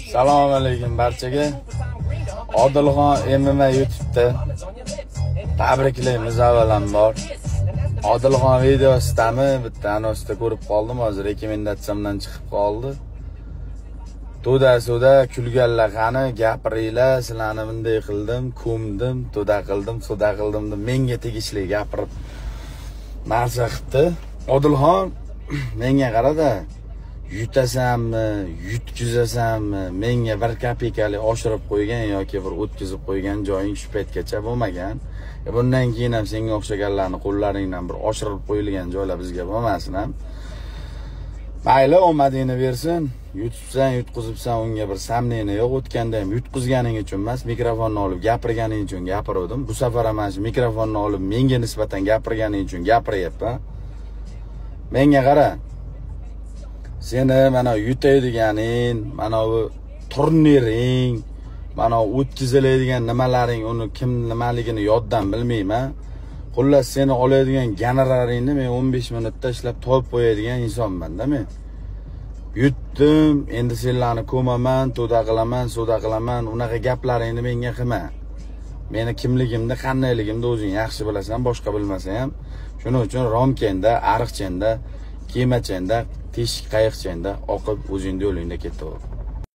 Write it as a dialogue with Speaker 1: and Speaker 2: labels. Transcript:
Speaker 1: Assalomu alaykum barchaga. Odilxon MMA YouTube'da tabriklaymiz avvalambor. Odilxon videosidami bitta anosida ko'rib qoldim, hozir rekomendatsiyamdan chiqib qoldi. To'da kulganlar qani, gapiringlar, sizlarni bunday qildim, ko'mdim, to'da qildim deb menga tegishli gapirib narsa qildi. Odilxon menga qarada, yutasanmi, yutkizasanmi, menga 1 kopeykalik oshirib qo'ygan yoki bir o'tkazib qo'ygan joying shu paytgacha bo'lmagan. Bundan keyin ham senga o'xshaganlarni qo'llaringdan bir oshirib qo'yilgan joylar bizga bo'lmasin ham. Mayli, omadingni bersin. Yutibsan, yutqizibsan, unga bir samniyni yo'q. O'tganda ham yutqizganing uchun emas, mikrofonni olib gapirganing uchun gapirdim. Bu safar ham mana shu mikrofonni olib menga nisbatan gapirganing uchun gapiryapman. Menga qara. Seni mana yutaydiganing, mana bu turniring, mana o'tkaziladigan nimalaring, uni kim nimaligini yoddan bilmayman. Xullas seni oladigan gonoraringni men 15 minutda ishlab topib qo'yadigan insonman-da men. Yutdim, endi senlarni ko'maman, to'da qilaman, so'da qilaman, unaqa gaplaringni menga qilma. Meni kimligimni, qandayligimni o'zing yaxshi bilasan, boshqa bilmasang ham. Shuning uchun romkenda, ariqchenda, kemachenda, teshik qayiqchenda oqib o'zingni yo'lingda ketaver.